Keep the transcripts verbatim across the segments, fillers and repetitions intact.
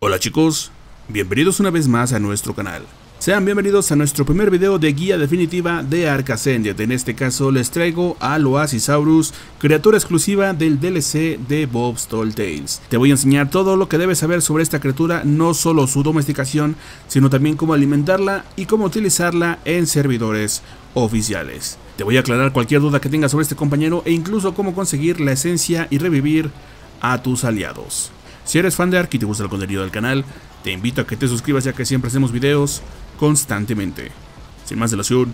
Hola chicos, bienvenidos una vez más a nuestro canal. Sean bienvenidos a nuestro primer video de guía definitiva de Ark Ascended. En este caso les traigo al Oasisaurus, criatura exclusiva del D L C de Bob's Tall Tales. Te voy a enseñar todo lo que debes saber sobre esta criatura, no solo su domesticación, sino también cómo alimentarla y cómo utilizarla en servidores oficiales. Te voy a aclarar cualquier duda que tengas sobre este compañero e incluso cómo conseguir la esencia y revivir a tus aliados. Si eres fan de Ark y te gusta el contenido del canal, te invito a que te suscribas ya que siempre hacemos videos constantemente. Sin más dilación,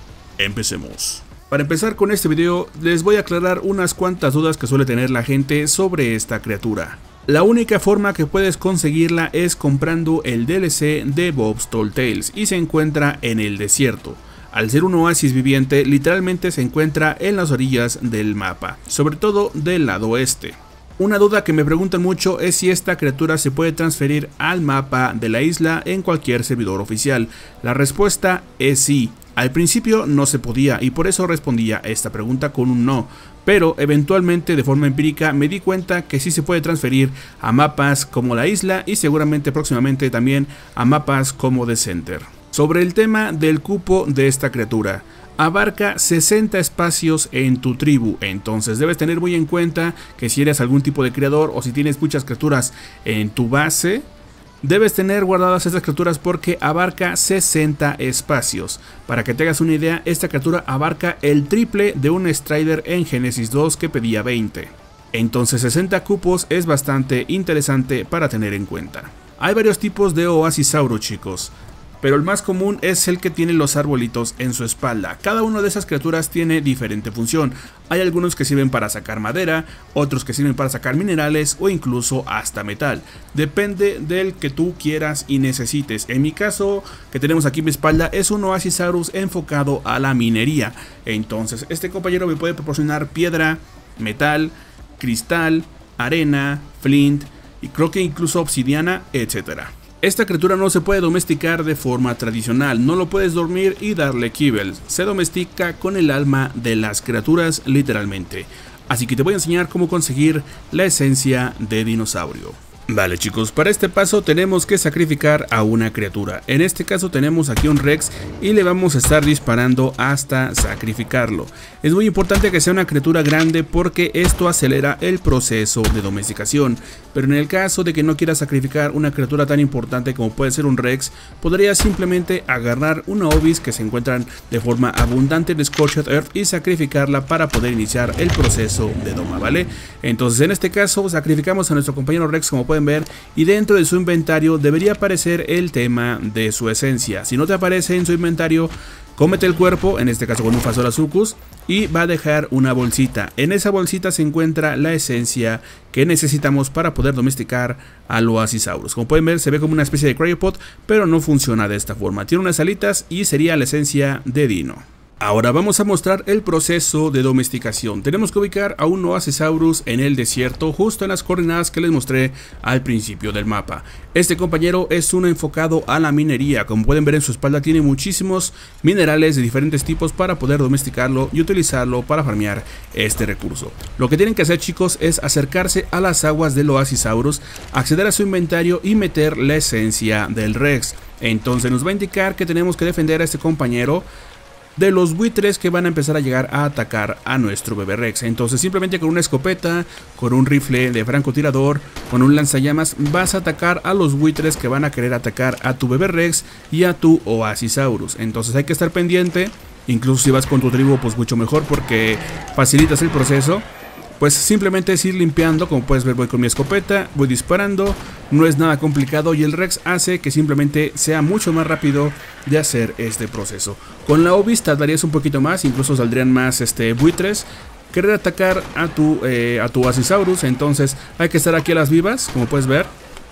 empecemos. Para empezar con este video, les voy a aclarar unas cuantas dudas que suele tener la gente sobre esta criatura. La única forma que puedes conseguirla es comprando el D L C de Bob's Tall Tales y se encuentra en el desierto. Al ser un oasis viviente, literalmente se encuentra en las orillas del mapa, sobre todo del lado oeste. Una duda que me preguntan mucho es si esta criatura se puede transferir al mapa de la isla en cualquier servidor oficial. La respuesta es sí. Al principio no se podía y por eso respondía a esta pregunta con un no, pero eventualmente de forma empírica me di cuenta que sí se puede transferir a mapas como la isla y seguramente próximamente también a mapas como The Center. Sobre el tema del cupo de esta criatura, abarca sesenta espacios en tu tribu, entonces debes tener muy en cuenta que si eres algún tipo de creador o si tienes muchas criaturas en tu base, debes tener guardadas estas criaturas porque abarca sesenta espacios. Para que te hagas una idea, esta criatura abarca el triple de un Strider en Genesis dos que pedía veinte. Entonces sesenta cupos es bastante interesante para tener en cuenta. Hay varios tipos de Oasisaurus, chicos, pero el más común es el que tiene los arbolitos en su espalda. Cada una de esas criaturas tiene diferente función. Hay algunos que sirven para sacar madera, otros que sirven para sacar minerales o incluso hasta metal. Depende del que tú quieras y necesites. En mi caso, que tenemos aquí en mi espalda, es un Oasisaurus enfocado a la minería. Entonces, este compañero me puede proporcionar piedra, metal, cristal, arena, flint y creo que incluso obsidiana, etcétera. Esta criatura no se puede domesticar de forma tradicional, no lo puedes dormir y darle kibbles, se domestica con el alma de las criaturas literalmente. Así que te voy a enseñar cómo conseguir la esencia de dinosaurio. Vale chicos, para este paso tenemos que sacrificar a una criatura. En este caso tenemos aquí un Rex y le vamos a estar disparando hasta sacrificarlo. Es muy importante que sea una criatura grande porque esto acelera el proceso de domesticación. Pero en el caso de que no quieras sacrificar una criatura tan importante como puede ser un Rex, podrías simplemente agarrar una Obis que se encuentran de forma abundante en Scorched Earth y sacrificarla para poder iniciar el proceso de doma, ¿vale? Entonces en este caso sacrificamos a nuestro compañero Rex, como pueden ver, y dentro de su inventario debería aparecer el tema de su esencia. Si no te aparece en su inventario, cómete el cuerpo, en este caso con un Fasolasuchus, y va a dejar una bolsita. En esa bolsita se encuentra la esencia que necesitamos para poder domesticar al Oasisaurus. Como pueden ver, se ve como una especie de cryopod, pero no funciona de esta forma. Tiene unas alitas y sería la esencia de Dino. Ahora vamos a mostrar el proceso de domesticación. Tenemos que ubicar a un Oasisaurus en el desierto, justo en las coordenadas que les mostré al principio del mapa. Este compañero es uno enfocado a la minería. Como pueden ver, en su espalda tiene muchísimos minerales de diferentes tipos para poder domesticarlo y utilizarlo para farmear este recurso. Lo que tienen que hacer, chicos, es acercarse a las aguas del Oasisaurus, acceder a su inventario y meter la esencia del Rex. Entonces nos va a indicar que tenemos que defender a este compañero de los buitres que van a empezar a llegar a atacar a nuestro bebé Rex. Entonces simplemente con una escopeta, con un rifle de francotirador, con un lanzallamas, vas a atacar a los buitres que van a querer atacar a tu bebé Rex y a tu Oasisaurus. Entonces hay que estar pendiente, incluso si vas con tu tribu pues mucho mejor porque facilitas el proceso. Pues simplemente es ir limpiando. Como puedes ver, voy con mi escopeta, voy disparando, no es nada complicado y el Rex hace que simplemente sea mucho más rápido de hacer este proceso. Con la Obis tardarías un poquito más, incluso saldrían más este, buitres querer atacar a tu, eh, a tu Oasisaurus. Entonces hay que estar aquí a las vivas, como puedes ver.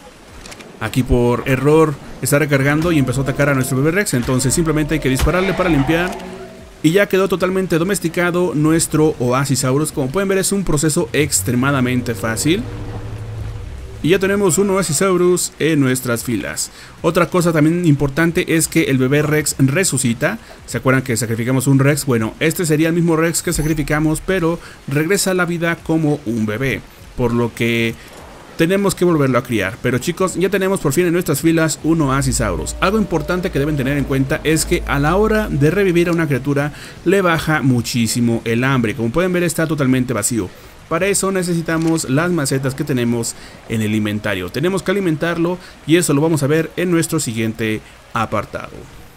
Aquí por error está recargando y empezó a atacar a nuestro bebé Rex, entonces simplemente hay que dispararle para limpiar. Y ya quedó totalmente domesticado nuestro Oasisaurus. Como pueden ver, es un proceso extremadamente fácil. Y ya tenemos un Oasisaurus en nuestras filas. Otra cosa también importante es que el bebé Rex resucita. ¿Se acuerdan que sacrificamos un Rex? Bueno, este sería el mismo Rex que sacrificamos, pero regresa a la vida como un bebé. Por lo que tenemos que volverlo a criar. Pero chicos, ya tenemos por fin en nuestras filas un Oasisaurus. Algo importante que deben tener en cuenta es que a la hora de revivir a una criatura le baja muchísimo el hambre. Como pueden ver, está totalmente vacío. Para eso necesitamos las macetas que tenemos en el inventario. Tenemos que alimentarlo y eso lo vamos a ver en nuestro siguiente apartado.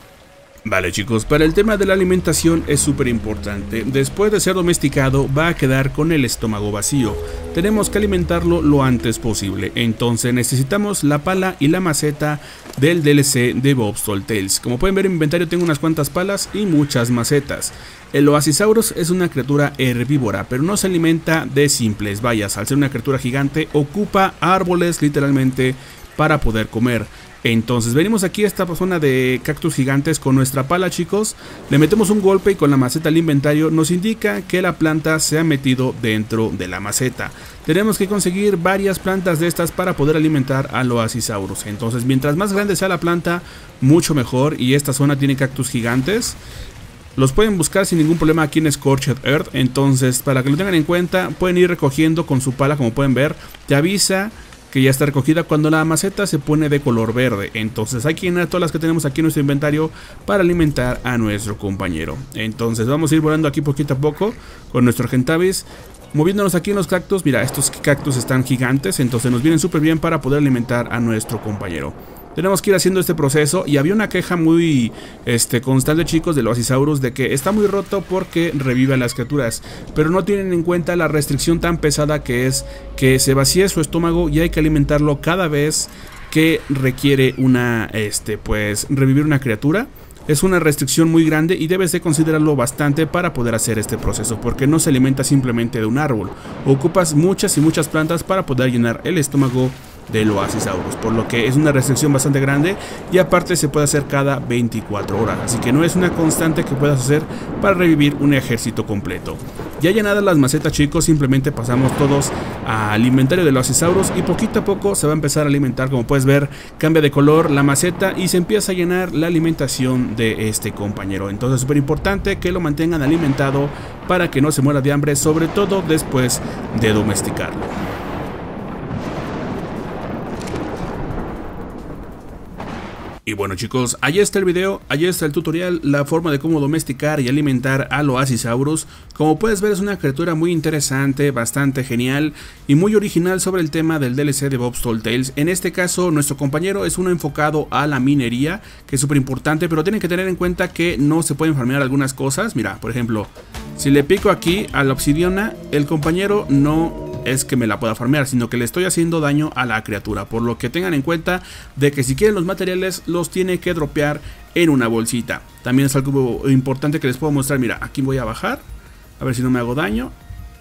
Vale chicos, para el tema de la alimentación es súper importante. Después de ser domesticado va a quedar con el estómago vacío. Tenemos que alimentarlo lo antes posible. Entonces necesitamos la pala y la maceta del D L C de Bob's Tall Tales. Como pueden ver en mi inventario tengo unas cuantas palas y muchas macetas. El Oasisaurus es una criatura herbívora, pero no se alimenta de simples bayas. Al ser una criatura gigante ocupa árboles literalmente para poder comer. Entonces venimos aquí a esta zona de cactus gigantes con nuestra pala chicos, le metemos un golpe y con la maceta al inventario nos indica que la planta se ha metido dentro de la maceta. Tenemos que conseguir varias plantas de estas para poder alimentar al Oasisaurus. Entonces mientras más grande sea la planta mucho mejor, y esta zona tiene cactus gigantes. Los pueden buscar sin ningún problema aquí en Scorched Earth. Entonces para que lo tengan en cuenta pueden ir recogiendo con su pala. Como pueden ver te avisa que ya está recogida cuando la maceta se pone de color verde. Entonces hay que llenar todas las que tenemos aquí en nuestro inventario para alimentar a nuestro compañero. Entonces vamos a ir volando aquí poquito a poco con nuestro Argentavis, moviéndonos aquí en los cactus. Mira, estos cactus están gigantes, entonces nos vienen súper bien para poder alimentar a nuestro compañero. Tenemos que ir haciendo este proceso y había una queja muy este, constante chicos del Oasisaurus de que está muy roto porque revive a las criaturas, pero no tienen en cuenta la restricción tan pesada que es que se vacíe su estómago y hay que alimentarlo cada vez que requiere una, este, pues, revivir una criatura. Es una restricción muy grande y debes de considerarlo bastante para poder hacer este proceso, porque no se alimenta simplemente de un árbol, ocupas muchas y muchas plantas para poder llenar el estómago del Oasisaurus, por lo que es una restricción bastante grande y aparte se puede hacer cada veinticuatro horas, así que no es una constante que puedas hacer para revivir un ejército completo. Ya llenadas las macetas chicos, simplemente pasamos todos al inventario del Oasisaurus y poquito a poco se va a empezar a alimentar. Como puedes ver cambia de color la maceta y se empieza a llenar la alimentación de este compañero. Entonces es súper importante que lo mantengan alimentado para que no se muera de hambre, sobre todo después de domesticarlo. Y bueno chicos, allí está el video, allí está el tutorial, la forma de cómo domesticar y alimentar al Oasisaurus. Como puedes ver es una criatura muy interesante, bastante genial y muy original sobre el tema del D L C de Bob's Tall Tales. En este caso nuestro compañero es uno enfocado a la minería, que es súper importante, pero tienen que tener en cuenta que no se pueden farmear algunas cosas. Mira, por ejemplo, si le pico aquí a la obsidiana, el compañero no es que me la pueda farmear, sino que le estoy haciendo daño a la criatura, por lo que tengan en cuenta de que si quieren los materiales los tiene que dropear en una bolsita. También es algo importante que les puedo mostrar. Mira, aquí voy a bajar, a ver si no me hago daño.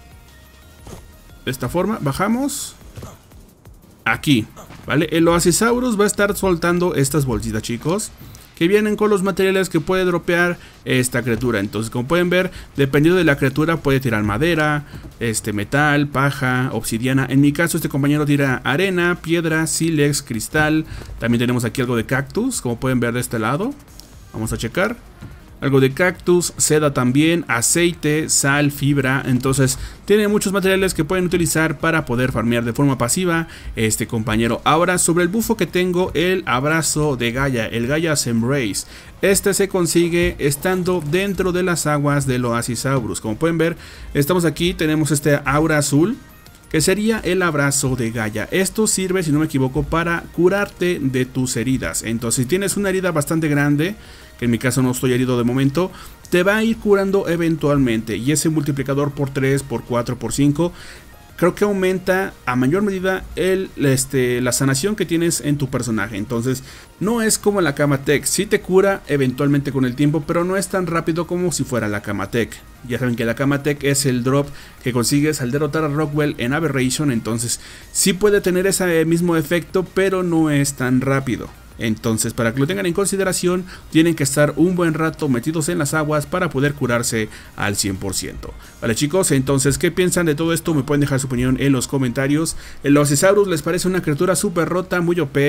De esta forma, bajamos aquí, ¿vale? El Oasisaurus va a estar soltando estas bolsitas chicos, que vienen con los materiales que puede dropear esta criatura. Entonces como pueden ver, dependiendo de la criatura puede tirar madera, este metal, paja, obsidiana. En mi caso este compañero tira arena, piedra, sílex, cristal. También tenemos aquí algo de cactus, como pueden ver de este lado. Vamos a checar. Algo de cactus, seda también, aceite, sal, fibra. Entonces tiene muchos materiales que pueden utilizar para poder farmear de forma pasiva este compañero. Ahora sobre el bufo que tengo, el abrazo de Gaia, el Gaia's Embrace. Este se consigue estando dentro de las aguas del Oasisaurus. Como pueden ver, estamos aquí, tenemos este aura azul, que sería el abrazo de Gaia. Esto sirve, si no me equivoco, para curarte de tus heridas. Entonces si tienes una herida bastante grande, que en mi caso no estoy herido de momento, te va a ir curando eventualmente. Y ese multiplicador por tres, por cuatro, por cinco, creo que aumenta a mayor medida el, este, la sanación que tienes en tu personaje. Entonces no es como la Kamatech, sí te cura eventualmente con el tiempo, pero no es tan rápido como si fuera la Kamatech. Ya saben que la Kamatech es el drop que consigues al derrotar a Rockwell en Aberration. Entonces sí puede tener ese mismo efecto, pero no es tan rápido. Entonces para que lo tengan en consideración, tienen que estar un buen rato metidos en las aguas para poder curarse al cien por ciento. Vale chicos, entonces ¿qué piensan de todo esto? Me pueden dejar su opinión en los comentarios. El Oasisaurus les parece una criatura súper rota, muy O P,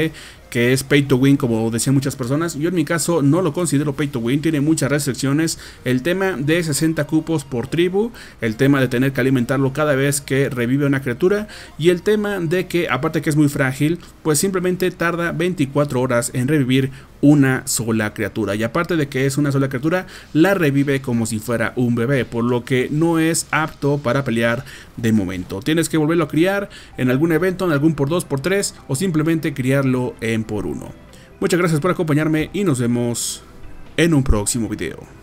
que es pay to win, como decían muchas personas. Yo en mi caso no lo considero pay to win, tiene muchas restricciones. El tema de sesenta cupos por tribu, el tema de tener que alimentarlo cada vez que revive una criatura, y el tema de que, aparte que es muy frágil, pues simplemente tarda veinticuatro horas en revivir una sola criatura, y aparte de que es una sola criatura, la revive como si fuera un bebé, por lo que no es apto para pelear de momento. Tienes que volverlo a criar en algún evento, en algún por dos, por tres, o simplemente criarlo en por uno. Muchas gracias por acompañarme y nos vemos en un próximo video.